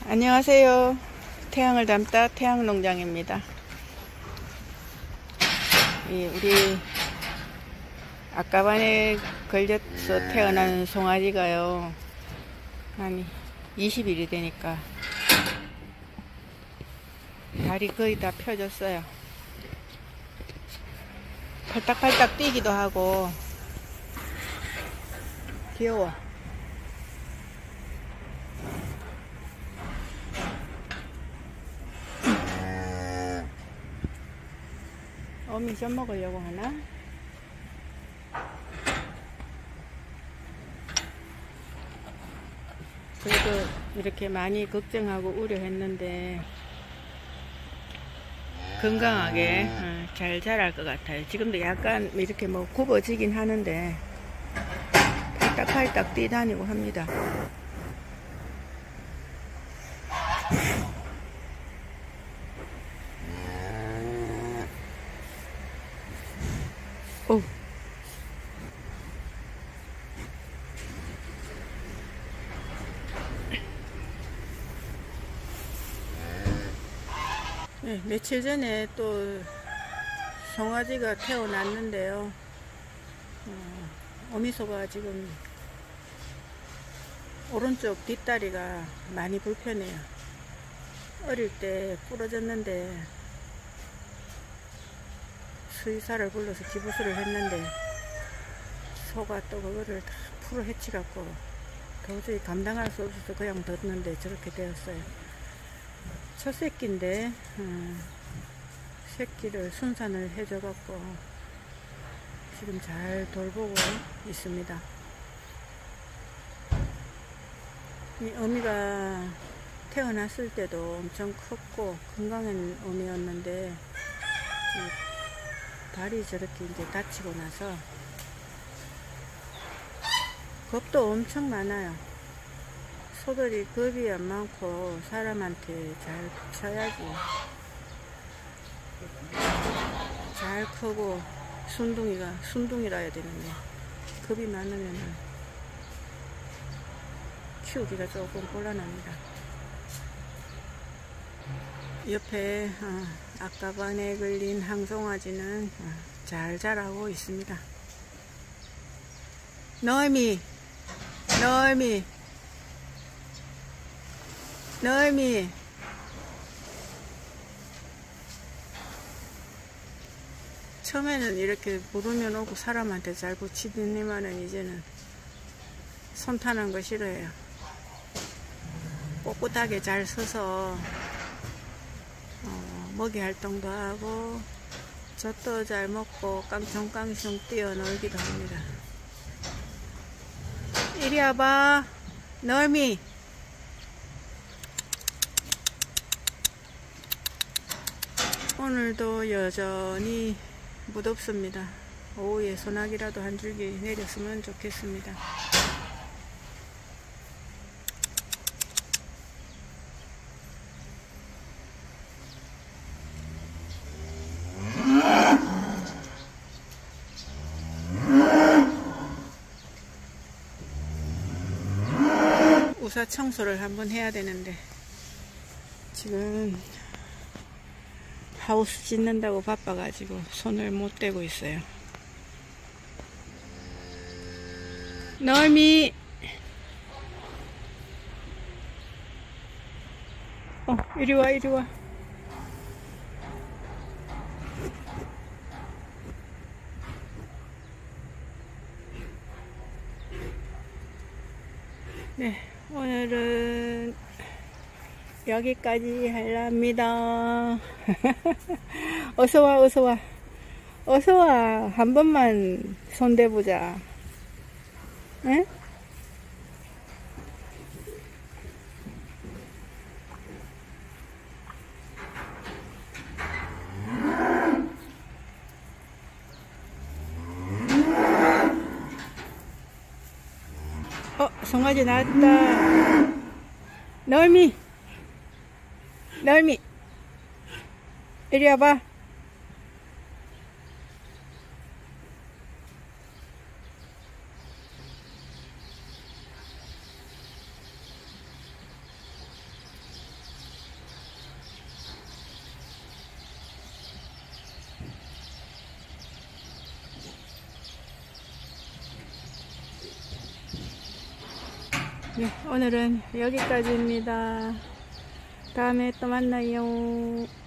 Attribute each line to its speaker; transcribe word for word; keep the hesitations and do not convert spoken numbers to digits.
Speaker 1: 안녕하세요. 태양을 담다 태양농장입니다. 이 우리 아까반에 걸려서 태어난 송아지가요, 한 이십 일이 되니까 발이 거의 다 펴졌어요. 팔딱팔딱 뛰기도 하고 귀여워. 어미 젖 먹으려고 하나? 그래도 이렇게 많이 걱정하고 우려했는데 건강하게 잘 자랄 것 같아요. 지금도 약간 이렇게 뭐 굽어지긴 하는데 팔딱팔딱 뛰다니고 합니다. 오. 네, 며칠 전에 또 송아지가 태어났는데요. 어, 어미소가 지금 오른쪽 뒷다리가 많이 불편해요. 어릴 때 부러졌는데 수의사를 불러서 기부술을 했는데 소가 또 그거를 다 풀어 헤치 갖고 도저히 감당할 수 없어서 그냥 뒀는데 저렇게 되었어요. 첫 새끼인데 음, 새끼를 순산을 해줘 갖고 지금 잘 돌보고 있습니다. 이 어미가 태어났을 때도 엄청 컸고 건강한 어미였는데 발이 저렇게 이제 다치고 나서 겁도 엄청 많아요. 소들이 겁이 안 많고 사람한테 잘 붙여야지 잘 크고 순둥이가 순둥이라 해야 되는데 겁이 많으면 키우기가 조금 곤란합니다. 옆에 어, 아까반에 걸린 항송아지는 어, 잘 자라고 있습니다. 너미 너미 너미 처음에는 이렇게 부르면 오고 사람한테 잘 붙이더니만은 이제는 손 타는 거 싫어해요. 꼿꼿하게 잘 서서 어, 먹이 활동도 하고 젖도 잘 먹고 깡총깡총 뛰어놀기도 합니다. 이리 와봐 너미. 오늘도 여전히 무덥습니다. 오후에 소나기라도 한 줄기 내렸으면 좋겠습니다. 우사 청소를 한번 해야 되는데 지금 하우스 짓는다고 바빠가지고 손을 못 대고 있어요. 너미 어 이리와 이리와. 네, 오늘은 여기까지 하랍니다. 어서와 어서와 어서와. 한 번만 손대보자. 응? 어, 송아지 나왔다. 너미 너미 이리 와봐. 네, 오늘은 여기까지입니다. 다음에 또 만나요.